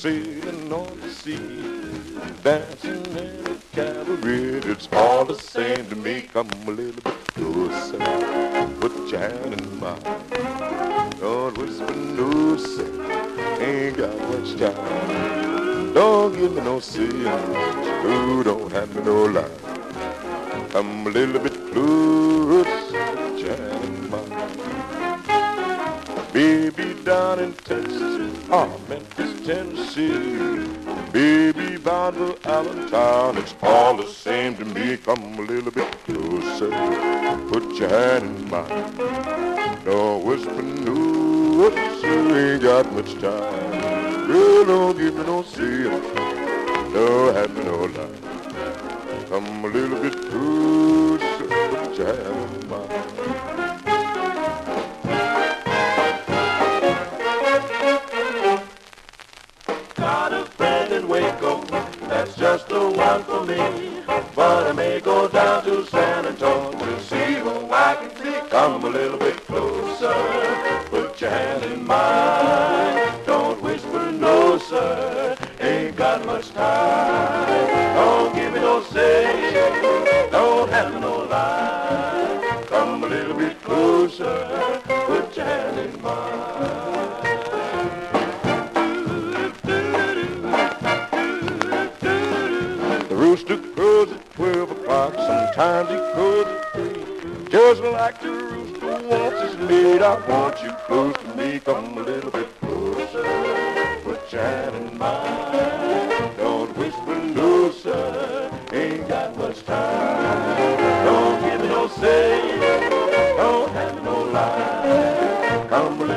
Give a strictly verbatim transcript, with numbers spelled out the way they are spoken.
sailing on the sea, dancing in a cabaret. It's all the same to me. Come a little bit closer, put your hand in mine. Don't whisper no, say, ain't got much time. Don't give me no sin, you don't have me no lie. Come a little bit closer, put your hand in mine. Baby down in Texas, oh, Memphis, Tennessee. Baby bound for Allentown, it's all the same to me. Come a little bit closer, put your hand in mine. Don't whisper no, you ain't got much time. Girl, don't give me no sin, don't have me no lie. Come a little bit closer, put your hand in mine. That's just the one for me. But I may go down to San Antonio to see who I can see. Come a little bit closer, put your hand in mine. Don't whisper no, sir, ain't got much time. Don't give me no say, don't have me no lie. Come a little bit closer, put your hand in mine. Rooster crows at twelve o'clock, sometimes he crows at three. Just like the rooster wants his meat, I want you close to me. Come a little bit closer, put your hand in mine. Don't whisper no, sir, ain't got much time. Don't give me no say, don't have me no lie. Come a little